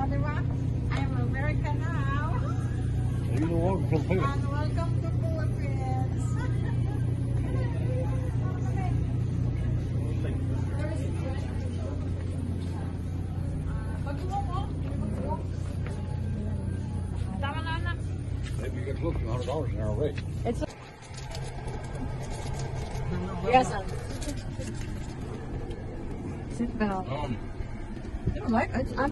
di ba? I'm American now. You know what? And welcome to Philippines. Tama na, anak. Maybe you get close to $100 an hour rate. It's yes, sir. Seatbelt. What?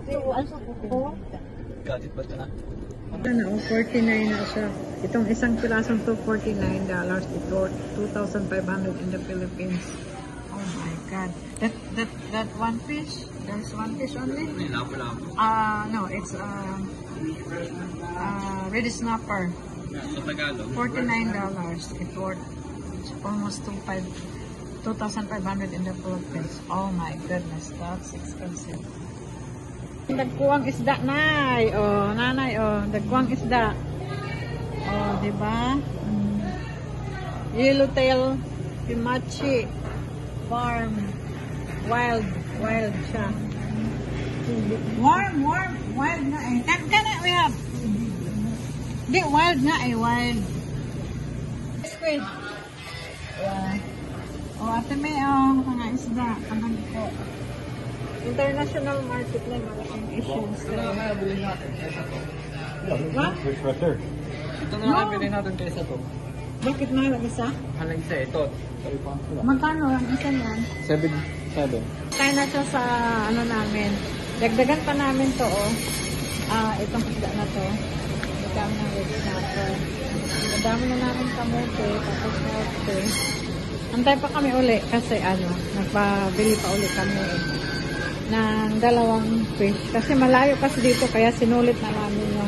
Gadget ba ito na? Ano, 49 na siya. Itong isang pirasong to, $49. Ito, 2,500 in the Philippines. Oh my God. That one fish? There's one fish only? No, it's red snapper. Sa Tagalog? $49. It's almost 2,500 in the Philippines. Oh my goodness, that's expensive. Dagkuang isda, nay. Oh, nanay, oh. Dagkuang isda. Oh, di ba? Yellowtail Pimachi Farm. Wild siya. Warm, wild na eh. Kana we have. Di, wild nga eh, wild. Squid. Oh, ate may, mga isda. Kanang ko. International market na malaking Asians. Bilhin natin kaysa to. What? Fish right there. Ito na nga bilhin natin kaysa to. Bakit mahal ang isa? Halang isa ito. Magkano ang isa niyan? 7. Kaya na siya sa ano namin. Dagdagan pa namin to, oh. Itong isda na to. Madami na red snapper. Madami na namin kamote. Tapos kamote. Antay pa kami uli kasi nagpabili pa uli kami ng dalawang fish. Kasi malayo kasi dito kaya sinulit na namin yung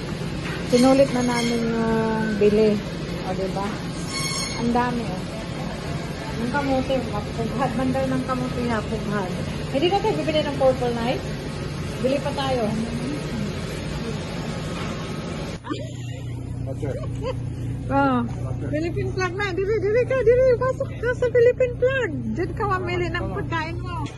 bili. O, diba? Ang dami, oh. Yung kamote, mapughad. Bandal ng kamote ha, pughad. Hindi na tayo bibili ng purple knife? Bili pa tayo. Oh, Philippine flag na. Dili ka. Pasok ka sa Philippine flag. Diyan ka mamili ng pagkain mo.